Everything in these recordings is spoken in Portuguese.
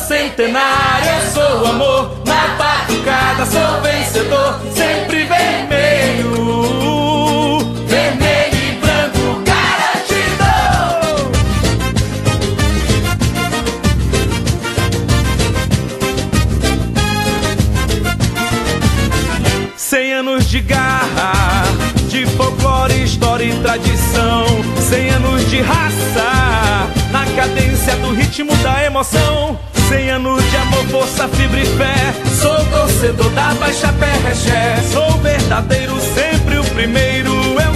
centenário, eu sou amor. Na batucada sou vencedor, sempre vermelho, vermelho e branco garantido. 100 anos de garra, de folclore, história e tradição. 100 anos de raça, na cadência do ritmo da emoção. 100 anos de amor, força, fibra e fé. Sou torcedor da Baixa Perrexé. Sou verdadeiro, sempre o primeiro. Eu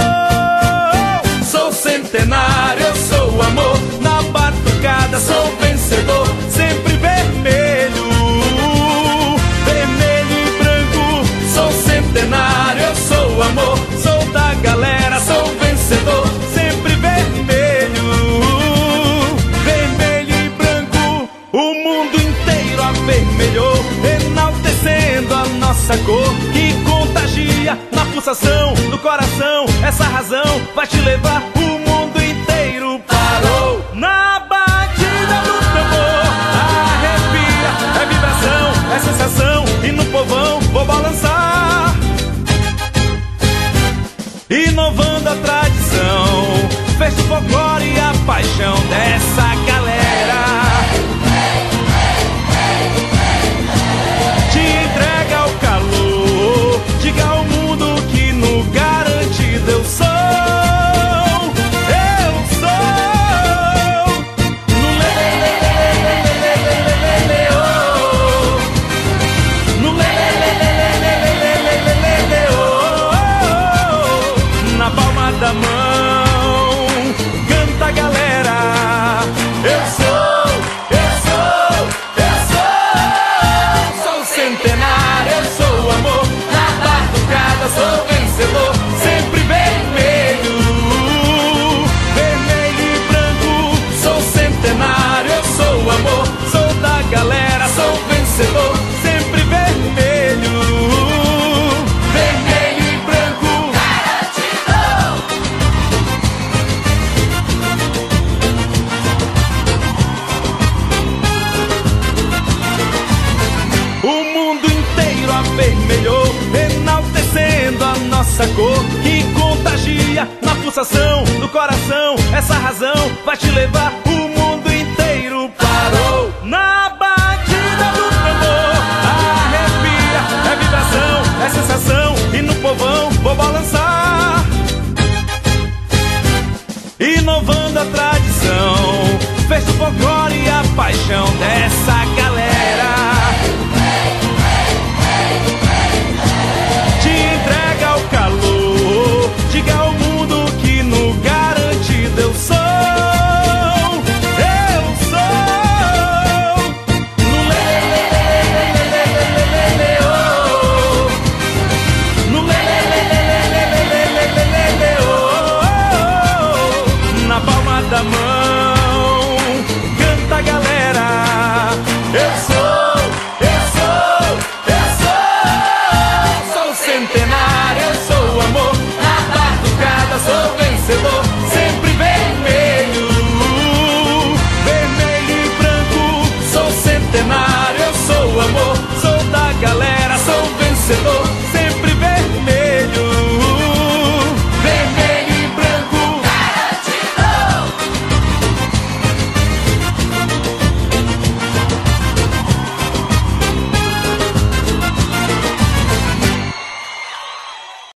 sou centenário, eu sou amor. Na batucada sou vencedor, sempre vermelho, vermelho e branco. Sou centenário, eu sou amor. Sou da galera, sou vencedor, sempre vermelho, vermelho e branco. O mundo inteiro avermelhou, enaltecendo a nossa cor, que contagia na pulsação do coração. Essa razão vai te levar, o mundo inteiro parou. Na batida do tambor, arrepia, é vibração, é sensação, e no povão vou balançar, inovando a tradição. Fez do folclore e a paixão dessa galera. Te entrega o calor, diga ao mundo que no garantido eu sou. Eu sou no lelelelelelelelelelele, no lelelelelelelelelele, na palma da mão, canta a galera. Eu sou, eu sou, eu sou. Sou centenário, eu sou amor. Na batucada sou vencedor, sempre vermelho, vermelho e branco. Sou centenário, eu sou amor. Sou da galera, sou vencedor, sempre vermelho, vermelho e branco garantido. O mundo inteiro avermelhou, enaltecendo a nossa cor, que contagia na pulsação do coração. Essa razão vai te levar, o mundo inteiro parou. Na batida do tambor, arrepia, é vibração, é sensação, e no povão vou balançar, inovando a tradição. Fez do folclore e a paixão dessa